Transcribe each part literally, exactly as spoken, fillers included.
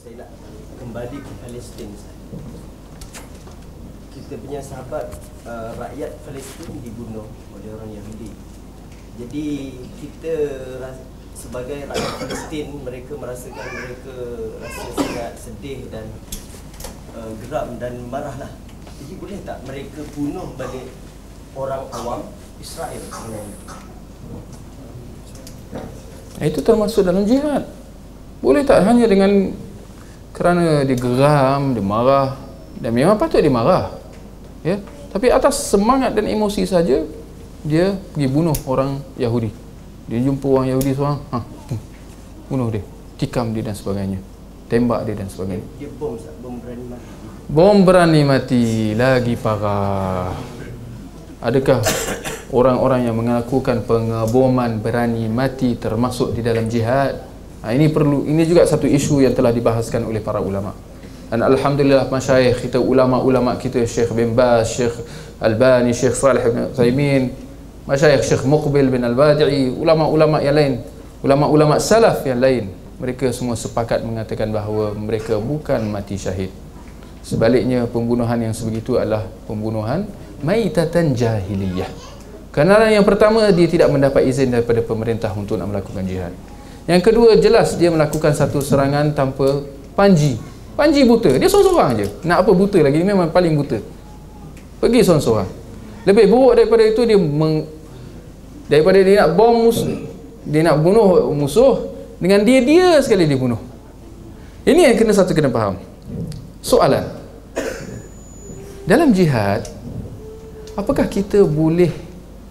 Saya nak kembali ke Palestin. Kita punya sahabat uh, rakyat Palestin dibunuh oleh orang Yahudi. Jadi kita sebagai rakyat Palestin, mereka merasakan mereka rasa sangat sedih dan uh, geram dan marahlah. Jadi boleh tak mereka bunuh balik orang awam Israel? Itu termasuk dalam jihad. Boleh tak hanya dengan kerana dia geram, dia marah, dan memang patut dia marah, ya, tapi atas semangat dan emosi saja dia pergi bunuh orang Yahudi. Dia jumpa orang Yahudi seorang, ha, bunuh dia, tikam dia dan sebagainya, tembak dia dan sebagainya. Dia bom, bom berani mati. Bom berani mati lagi parah. Adakah orang-orang yang melakukan pengeboman berani mati termasuk di dalam jihad? Ha, ini perlu, ini juga satu isu yang telah dibahaskan oleh para ulama. Dan alhamdulillah masyayikh kita, ulama-ulama kita, Syekh bin Baz, Syekh Albani, Syekh Salih bin Utsaimin, masyayikh Syekh Muqbil bin Al-Badi'i, ulama-ulama yang lain, ulama-ulama salaf yang lain, mereka semua sepakat mengatakan bahawa mereka bukan mati syahid. Sebaliknya, pembunuhan yang sebegitu adalah pembunuhan maitatan jahiliyah. Kerana yang pertama, dia tidak mendapat izin daripada pemerintah untuk nak melakukan jihad. Yang kedua, jelas dia melakukan satu serangan tanpa panji. Panji buta, dia seorang-seorang je. Nak apa buta lagi, memang paling buta. Pergi seorang-seorang. Lebih buruk daripada itu, dia meng, daripada dia nak bom musuh, dia nak bunuh musuh, dengan dia-dia sekali dia bunuh. Ini yang kena satu kena faham. Soalan, dalam jihad, apakah kita boleh,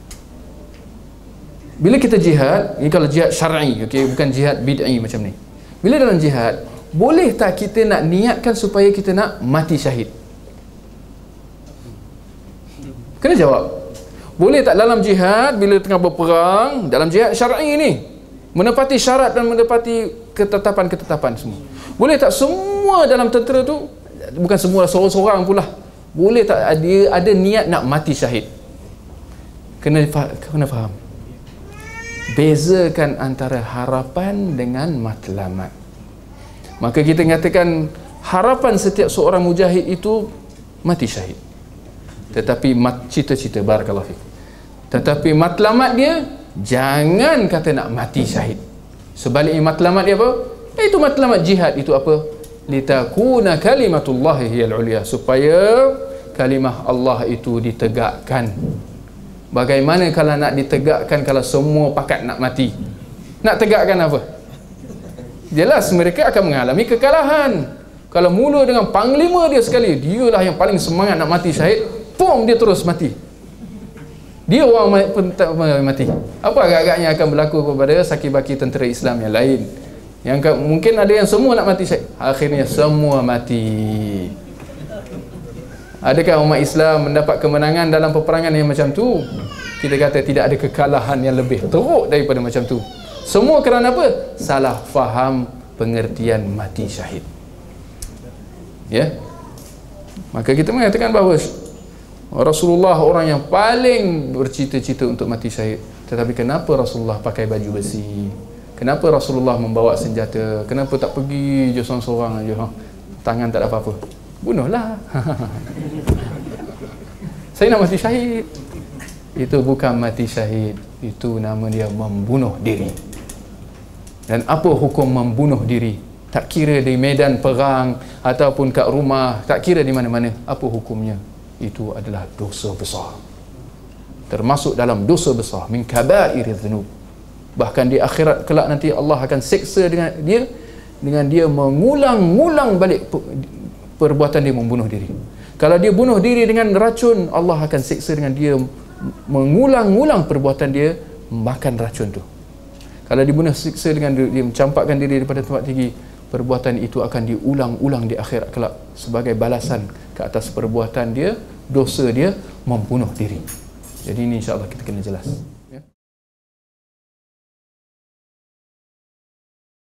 bila kita jihad, ini kalau jihad syar'i, okay, bukan jihad bid'i macam ni. Bila dalam jihad, boleh tak kita nak niatkan supaya kita nak mati syahid? Kena jawab. Boleh tak dalam jihad, bila tengah berperang, dalam jihad syar'i ni, menepati syarat dan menepati ketetapan-ketetapan semua, boleh tak semua dalam tentera tu, bukan semua, seorang-seorang pula, boleh tak dia ada niat nak mati syahid? Kena, kena faham. Bezakan antara harapan dengan matlamat. Maka kita nyatakan harapan setiap seorang mujahid itu mati syahid. Tetapi mat, cita-cita, barakallahu fiik. Tetapi matlamat dia jangan kata nak mati syahid. Sebaliknya matlamat dia apa? Itu matlamat jihad itu apa? Litakuna kalimatullahi hiyal ulya, supaya kalimah Allah itu ditegakkan. Bagaimana kalau nak ditegakkan kalau semua pakat nak mati? Nak tegakkan apa? Jelas mereka akan mengalami kekalahan. Kalau mula dengan panglima dia sekali, dialah yang paling semangat nak mati syahid, pom, dia terus mati. Dia orang pun tak mati. Apa agak-agaknya akan berlaku kepada saki-baki tentera Islam yang lain? Yang mungkin ada yang semua nak mati syahid, akhirnya semua mati. Adakah umat Islam mendapat kemenangan dalam peperangan yang macam tu? Kita kata tidak ada kekalahan yang lebih teruk daripada macam tu. Semua kerana apa? Salah faham pengertian mati syahid. Ya. Maka kita mengatakan bahawa Rasulullah orang yang paling bercita-cita untuk mati syahid. Tetapi kenapa Rasulullah pakai baju besi? Kenapa Rasulullah membawa senjata? Kenapa tak pergi je seorang-seorang aja? Tangan tak ada apa-apa. Bunuhlah. Saya nak mati syahid. Itu bukan mati syahid, itu nama dia membunuh diri. Dan apa hukum membunuh diri? Tak kira di medan perang ataupun kat rumah, tak kira di mana-mana, apa hukumnya? Itu adalah dosa besar. Termasuk dalam dosa besar, min kabairiz dzunub. Bahkan di akhirat kelak nanti Allah akan seksa dengan dia, dengan dia mengulang-ulang balik perbuatan dia membunuh diri. Kalau dia bunuh diri dengan racun, Allah akan seksa dengan dia mengulang-ulang perbuatan dia makan racun tu. Kalau dibunuh siksa dengan dia mencampakkan diri daripada tempat tinggi, perbuatan itu akan diulang-ulang di akhirat kelak sebagai balasan ke atas perbuatan dia, dosa dia membunuh diri. Jadi ini insya-Allah kita kena jelas.